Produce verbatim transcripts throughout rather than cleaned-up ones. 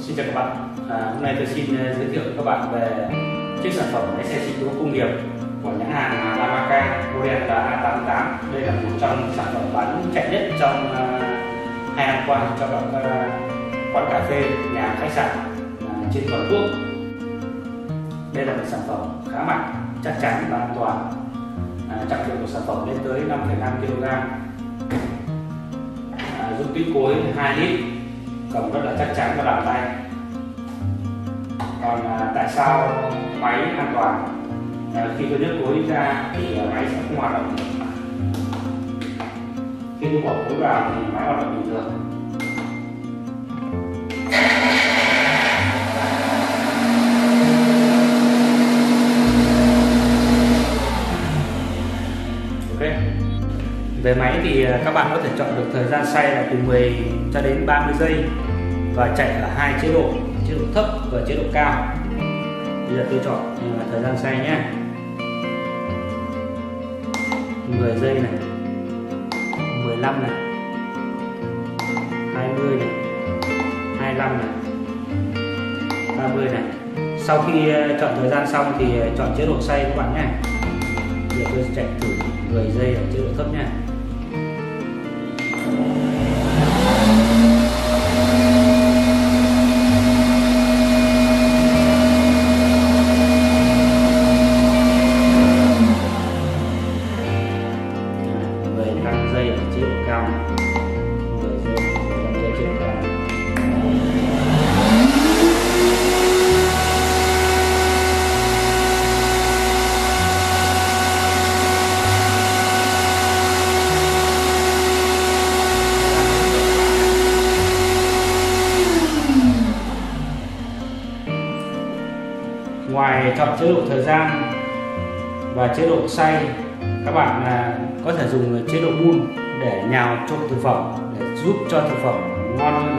Xin chào các bạn. À, hôm nay tôi xin giới thiệu với các bạn về chiếc sản phẩm máy xe sinh tố công nghiệp của nhãn hàng Yamaha model là A tám tám. Đây là một trong sản phẩm bán chạy nhất trong uh, hai năm qua cho các uh, quán cà phê, nhà khách sạn uh, trên toàn quốc. Đây là một sản phẩm khá mạnh, chắc chắn và an toàn. Uh, trọng lượng của sản phẩm lên tới năm phẩy năm ki lô gam. Uh, dung tích cối hai lít, cầm rất là chắc chắn và làm tay. Còn à, tại sao máy an toàn? À, khi tôi nhấc cối ra thì à, máy sẽ không hoạt động được. Khi tôi bỏ cối vào thì máy hoạt động bình thường. Ok. Về máy thì các bạn có thể chọn được thời gian xoay là từ mười cho đến ba mươi giây và chạy ở hai chế độ, chế độ thấp và chế độ cao. Bây giờ tôi chọn thời gian xoay nhé, mười giây này, mười lăm này, hai mươi này, hai mươi lăm này, ba mươi này. Sau khi chọn thời gian xong thì chọn chế độ xoay các bạn nhé. Bây giờ tôi chạy thử mười giây ở chế độ thấp nhé. năm giây ở chế độ cao, mười giây, mười lăm giây chế độ cao. Ngoài chọn chế độ thời gian và chế độ xoay, các bạn có thể dùng chế độ bun để nhào trộn thực phẩm để giúp cho thực phẩm ngon hơn.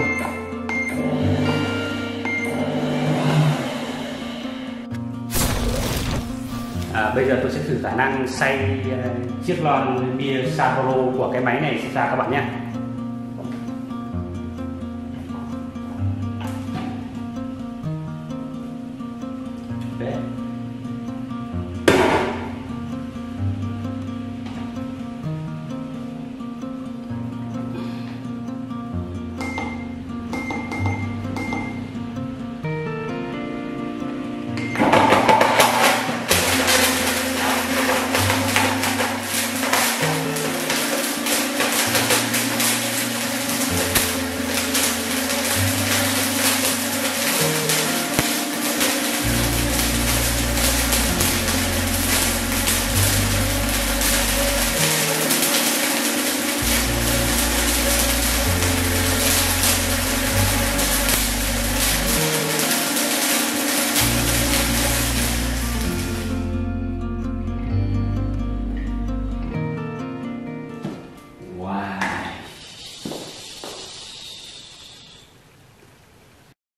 À, bây giờ tôi sẽ thử khả năng xay chiếc lon bia Sapporo của cái máy này ra các bạn nhé.